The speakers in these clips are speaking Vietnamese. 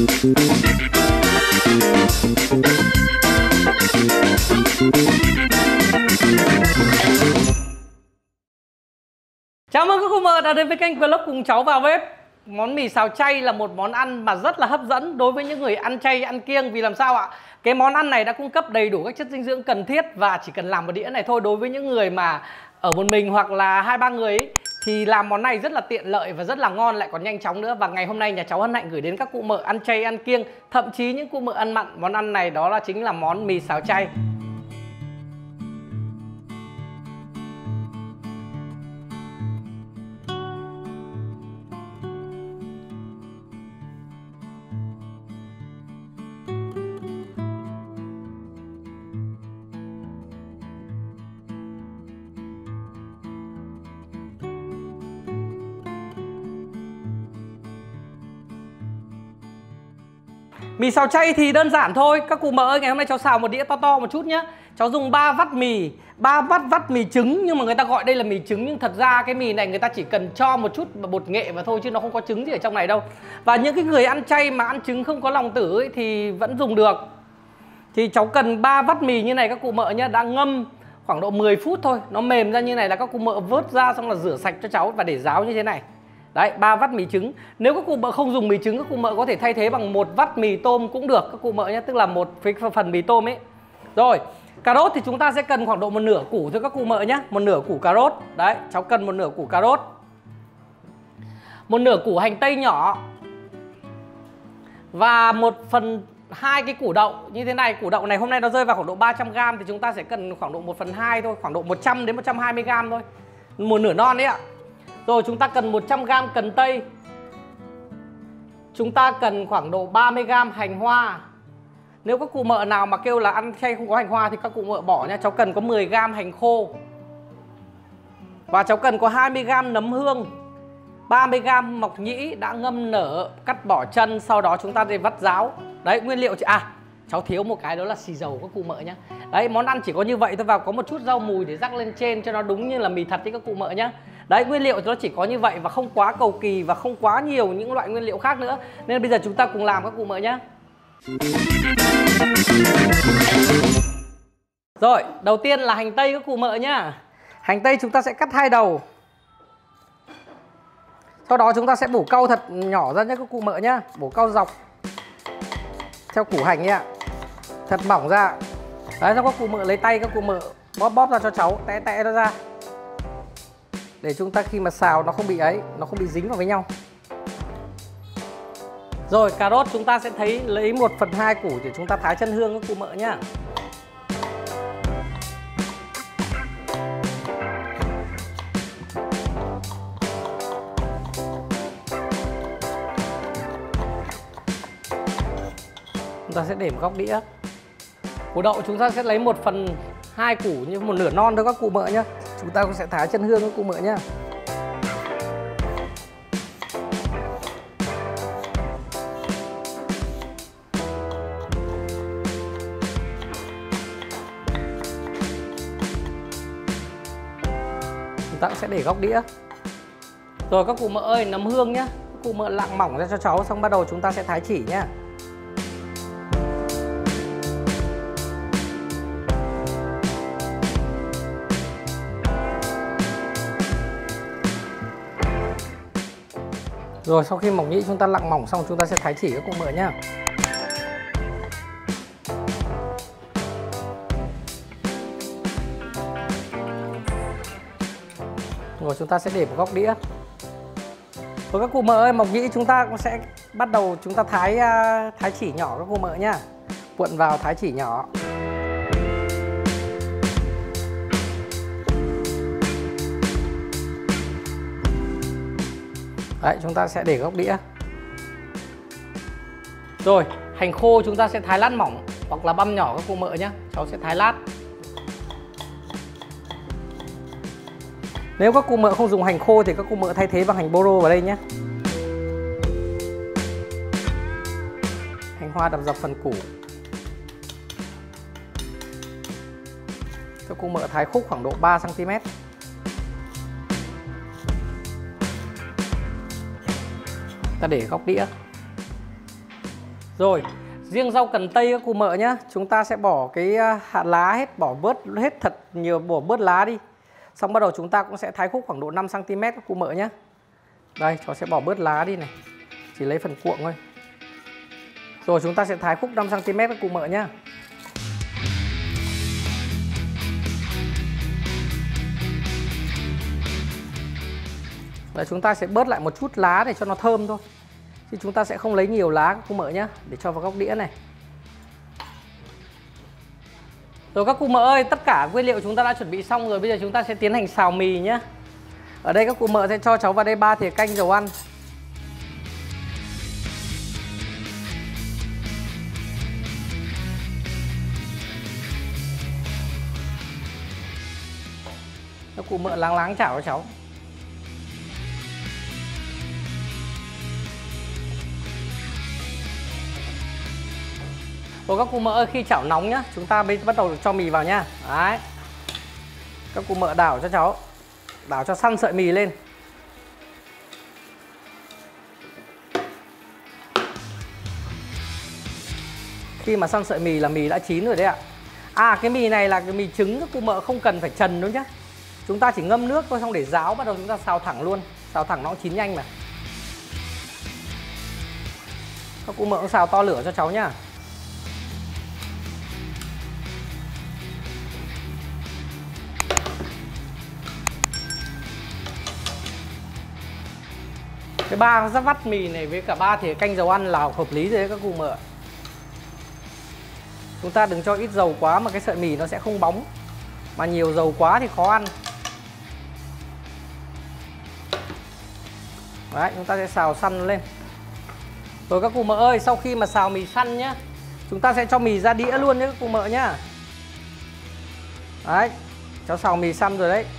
Chào mừng các cô mợ đã đến với kênh Vlog Cùng Cháu Vào Bếp. Món mì xào chay là một món ăn mà rất là hấp dẫn đối với những người ăn chay, ăn kiêng. Vì làm sao ạ? Cái món ăn này đã cung cấp đầy đủ các chất dinh dưỡng cần thiết và chỉ cần làm một đĩa này thôi. Đối với những người mà ở một mình hoặc là 2-3 người ấy, thì làm món này rất là tiện lợi và rất là ngon, lại còn nhanh chóng nữa. Và ngày hôm nay nhà cháu hân hạnh gửi đến các cụ mợ ăn chay, ăn kiêng, thậm chí những cụ mợ ăn mặn món ăn này, đó là chính là món mì xào chay. Mì xào chay thì đơn giản thôi. Các cụ mợ ơi, ngày hôm nay cháu xào một đĩa to to một chút nhé. Cháu dùng 3 vắt mì, 3 vắt mì trứng. Nhưng mà người ta gọi đây là mì trứng. Nhưng thật ra cái mì này người ta chỉ cần cho một chút bột nghệ vào thôi, chứ nó không có trứng gì ở trong này đâu. Và những cái người ăn chay mà ăn trứng không có lòng tử ấy, thì vẫn dùng được. Thì cháu cần 3 vắt mì như này các cụ mợ nhé. Đã ngâm khoảng độ 10 phút thôi. Nó mềm ra như này là các cụ mợ vớt ra, xong là rửa sạch cho cháu và để ráo như thế này. Đấy, 3 vắt mì trứng. Nếu các cụ mợ không dùng mì trứng, các cụ mợ có thể thay thế bằng 1 vắt mì tôm cũng được các cụ mợ nhé, tức là một phần mì tôm ấy. Rồi, cà rốt thì chúng ta sẽ cần khoảng độ 1/2 củ thôi các cụ mợ nhé, 1/2 củ cà rốt. Đấy, cháu cần 1/2 củ cà rốt, 1/2 củ hành tây nhỏ và 1/2 cái củ đậu như thế này. Củ đậu này hôm nay nó rơi vào khoảng độ 300g thì chúng ta sẽ cần khoảng độ 1/2 thôi, khoảng độ 100 đến 120g thôi, 1/2 non đấy ạ. Rồi chúng ta cần 100g cần tây. Chúng ta cần khoảng độ 30g hành hoa. Nếu các cụ mợ nào mà kêu là ăn chay không có hành hoa thì các cụ mợ bỏ nha. Cháu cần có 10g hành khô. Và cháu cần có 20g nấm hương, 30g mộc nhĩ đã ngâm nở, cắt bỏ chân, sau đó chúng ta để vắt ráo. Đấy, nguyên liệu cháu thiếu một cái đó là xì dầu các cụ mợ nhé. Đấy, món ăn chỉ có như vậy thôi, và có một chút rau mùi để rắc lên trên cho nó đúng như là mì thật đấy các cụ mợ nhé. Đấy, nguyên liệu nó chỉ có như vậy và không quá cầu kỳ và không quá nhiều những loại nguyên liệu khác nữa. Nên bây giờ chúng ta cùng làm các cụ mợ nhé. Rồi, đầu tiên là hành tây các cụ mợ nhá. Hành tây chúng ta sẽ cắt 2 đầu. Sau đó chúng ta sẽ bổ cau thật nhỏ ra nhé các cụ mợ nhá. Bổ cau dọc theo củ hành nhá, thật mỏng ra. Đấy, xong các cụ mợ lấy tay các cụ mợ bóp ra cho cháu, tẽ nó ra, để chúng ta khi mà xào nó không bị nó không bị dính vào với nhau. Rồi, cà rốt chúng ta sẽ lấy 1/2 củ để chúng ta thái chân hương các cụ mợ nhá. Chúng ta sẽ để một góc đĩa. Củ đậu chúng ta sẽ lấy 1/2 củ, như 1/2 non thôi các cụ mợ nhá. Chúng ta cũng sẽ thái chân hương các cụ mợ nhá. Chúng ta cũng sẽ để góc đĩa. Rồi các cụ mợ ơi, nấm hương nhá. Các cụ mợ lạng mỏng ra cho cháu, xong bắt đầu chúng ta sẽ thái chỉ nhá. Rồi sau khi mộc nhĩ chúng ta lạng mỏng xong, chúng ta sẽ thái chỉ các cụ mợ nhá. Rồi chúng ta sẽ để một góc đĩa. Rồi các cụ mợ ơi, mộc nhĩ chúng ta cũng sẽ bắt đầu chúng ta thái chỉ nhỏ các cụ mợ nhá. Cuộn vào thái chỉ nhỏ. Đấy, chúng ta sẽ để góc đĩa. Rồi, hành khô chúng ta sẽ thái lát mỏng hoặc là băm nhỏ các cụ mợ nhé. Cháu sẽ thái lát. Nếu các cụ mợ không dùng hành khô thì các cụ mợ thay thế bằng hành bô rô vào đây nhé. Hành hoa đập dọc phần củ. Các cụ mợ thái khúc khoảng độ 3 cm. Ta để góc đĩa. Rồi, riêng rau cần tây các cụ mợ nhá, chúng ta sẽ bỏ cái hạt lá hết, bỏ bớt hết thật nhiều, bỏ bớt lá đi. Xong bắt đầu chúng ta cũng sẽ thái khúc khoảng độ 5 cm các cụ mợ nhá. Đây, cháu sẽ bỏ bớt lá đi này. Chỉ lấy phần cuộn thôi. Rồi chúng ta sẽ thái khúc 5 cm các cụ mợ nhá. Đấy, chúng ta sẽ bớt lại một chút lá để cho nó thơm thôi. Chứ chúng ta sẽ không lấy nhiều lá các cụ mợ nhá, để cho vào góc đĩa này. Rồi các cụ mợ ơi, tất cả nguyên liệu chúng ta đã chuẩn bị xong rồi. Bây giờ chúng ta sẽ tiến hành xào mì nhé. Ở đây các cụ mợ sẽ cho cháu vào đây 3 thìa canh dầu ăn. Các cụ mợ láng láng chảo cho cháu. Rồi các cụ mợ ơi, khi chảo nóng nhá, chúng ta bắt đầu cho mì vào nhá. Đấy. Các cụ mợ đảo cho cháu. Đảo cho săn sợi mì lên. Khi mà săn sợi mì là mì đã chín rồi đấy ạ. À, cái mì này là cái mì trứng, các cụ mợ không cần phải trần đâu nhá. Chúng ta chỉ ngâm nước thôi, xong để ráo, bắt đầu chúng ta xào thẳng luôn. Xào thẳng nó cũng chín nhanh mà. Các cụ mợ cũng xào to lửa cho cháu nhá. Cái 3 vắt mì này với cả 3 thìa canh dầu ăn là hợp lý rồi đấy các cụ mợ. Chúng ta đừng cho ít dầu quá mà cái sợi mì nó sẽ không bóng. Mà nhiều dầu quá thì khó ăn. Đấy, chúng ta sẽ xào săn lên. Rồi các cụ mợ ơi, sau khi mà xào mì săn nhá, chúng ta sẽ cho mì ra đĩa luôn nhé các cụ mợ nhá. Đấy, cháu xào mì săn rồi đấy.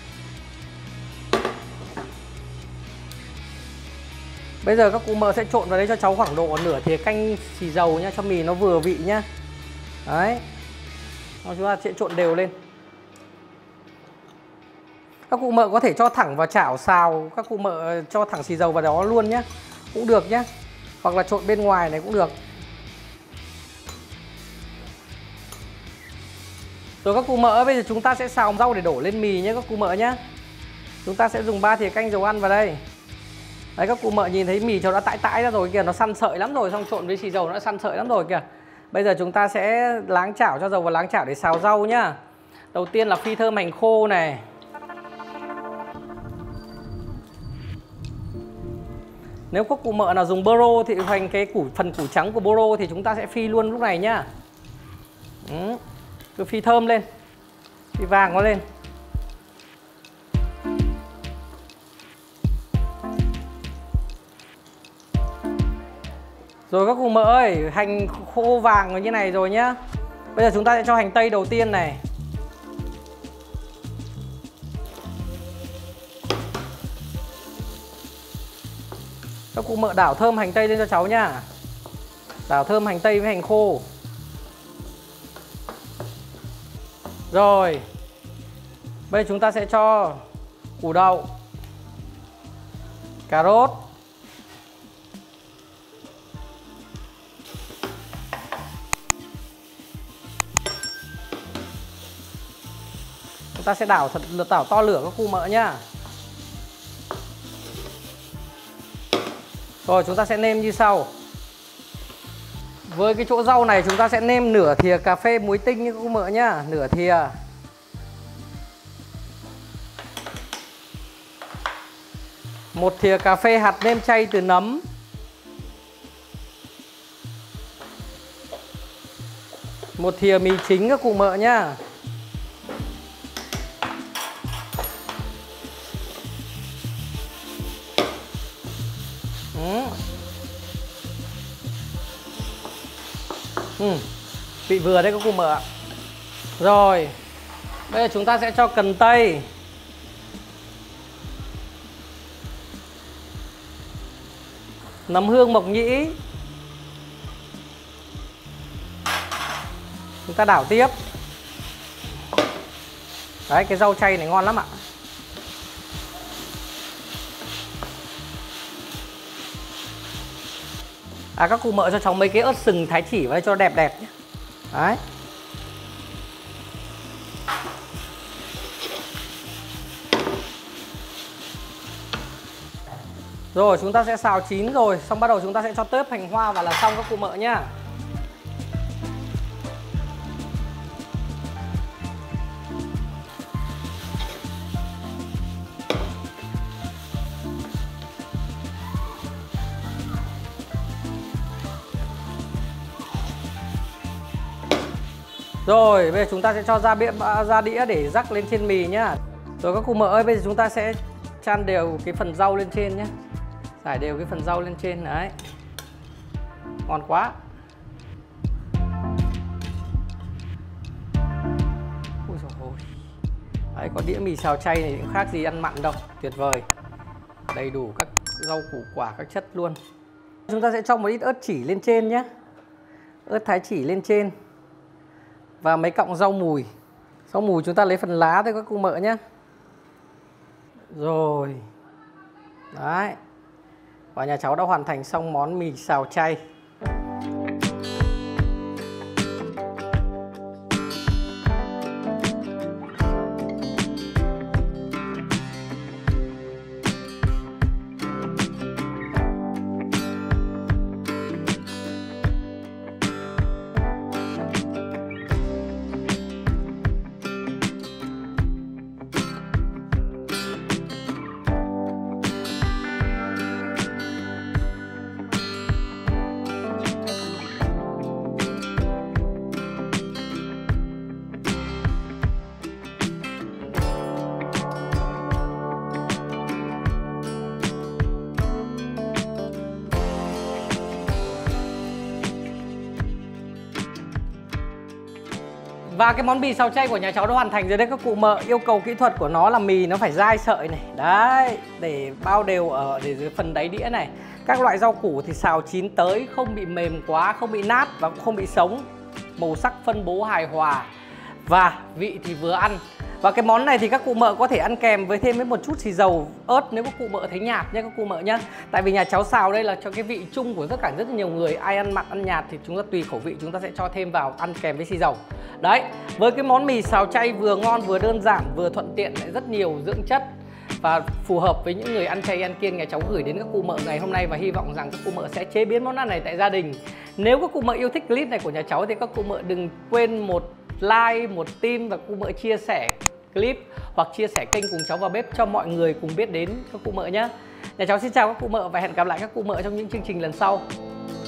Bây giờ các cụ mợ sẽ trộn vào đấy cho cháu khoảng độ nửa thìa canh xì dầu nhá, cho mì nó vừa vị nhá. Đấy. Rồi chúng ta sẽ trộn đều lên. Các cụ mợ có thể cho thẳng vào chảo xào, các cụ mợ cho thẳng xì dầu vào đó luôn nhá, cũng được nhá. Hoặc là trộn bên ngoài này cũng được. Rồi các cụ mợ, bây giờ chúng ta sẽ xào rau để đổ lên mì nhé các cụ mợ nhá. Chúng ta sẽ dùng 3 thìa canh dầu ăn vào đây. Đấy, các cụ mợ nhìn thấy mì cháu đã tãi ra rồi kìa, nó săn sợi lắm rồi, xong trộn với xì dầu nó đã săn sợi lắm rồi kìa. Bây giờ chúng ta sẽ láng chảo, cho dầu vào láng chảo để xào rau nhá. Đầu tiên là phi thơm hành khô này. Nếu các cụ mợ nào dùng bơ rô thì thành cái phần củ trắng của bơ rô thì chúng ta sẽ phi luôn lúc này nhá. Cứ phi thơm lên, phi vàng nó lên. Rồi các cụ mợ ơi, hành khô vàng như này rồi nhá. Bây giờ chúng ta sẽ cho hành tây đầu tiên này. Các cụ mợ đảo thơm hành tây lên cho cháu nhá. Đảo thơm hành tây với hành khô. Rồi. Bây giờ chúng ta sẽ cho củ đậu, cà rốt, chúng ta sẽ đảo to lửa các cụ mợ nhá. Rồi chúng ta sẽ nêm như sau. Với cái chỗ rau này chúng ta sẽ nêm nửa thìa cà phê muối tinh như các cụ mợ nhá, nửa thìa. Một thìa cà phê hạt nêm chay từ nấm. Một thìa mì chính các cụ mợ nhá. Vị vừa đấy các cụ mợ ạ. Rồi. Bây giờ chúng ta sẽ cho cần tây, nấm hương, mộc nhĩ. Chúng ta đảo tiếp. Đấy, cái rau chay này ngon lắm ạ. Các cụ mợ cho cháu mấy cái ớt sừng thái chỉ vào đây cho đẹp đẹp nhé. Đấy. Rồi chúng ta sẽ xào chín rồi, xong bắt đầu chúng ta sẽ cho tớp hành hoa vào là xong các cụ mợ nhá. Rồi bây giờ chúng ta sẽ cho ra đĩa để rắc lên trên mì nhá. Rồi các cụ mợ ơi, bây giờ chúng ta sẽ chan đều cái phần rau lên trên nhé. Rải đều cái phần rau lên trên đấy. Ngon quá. Ui dồi ôi. Đấy, có đĩa mì xào chay này cũng khác gì ăn mặn đâu. Tuyệt vời. Đầy đủ các rau củ quả, các chất luôn. Chúng ta sẽ cho một ít ớt chỉ lên trên nhé. Ớt thái chỉ lên trên. Và mấy cọng rau mùi. Rau mùi chúng ta lấy phần lá thôi các cụ mợ nhé. Rồi. Đấy. Và nhà cháu đã hoàn thành xong món mì xào chay. Và cái món mì xào chay của nhà cháu đã hoàn thành rồi đấy các cụ mợ. Yêu cầu kỹ thuật của nó là mì nó phải dai sợi này. Đấy, để bao đều ở dưới phần đáy đĩa này. Các loại rau củ thì xào chín tới, không bị mềm quá, không bị nát và cũng không bị sống. Màu sắc phân bố hài hòa. Và vị thì vừa ăn. Và cái món này thì các cụ mợ có thể ăn kèm với thêm một chút xì dầu ớt nếu các cụ mợ thấy nhạt nhé các cụ mợ nhé. Tại vì nhà cháu xào đây là cho cái vị chung của rất là nhiều người. Ai ăn mặn, ăn nhạt thì chúng ta tùy khẩu vị chúng ta sẽ cho thêm vào ăn kèm với xì dầu. Đấy, với cái món mì xào chay vừa ngon vừa đơn giản vừa thuận tiện lại rất nhiều dưỡng chất và phù hợp với những người ăn chay ăn kiêng, nhà cháu gửi đến các cụ mợ ngày hôm nay và hy vọng rằng các cụ mợ sẽ chế biến món ăn này tại gia đình. Nếu các cụ mợ yêu thích clip này của nhà cháu thì các cụ mợ đừng quên một like, một tim và cụ mợ chia sẻ clip hoặc chia sẻ kênh Cùng Cháu Vào Bếp cho mọi người cùng biết đến các cụ mợ nhé. Nhà cháu xin chào các cụ mợ và hẹn gặp lại các cụ mợ trong những chương trình lần sau.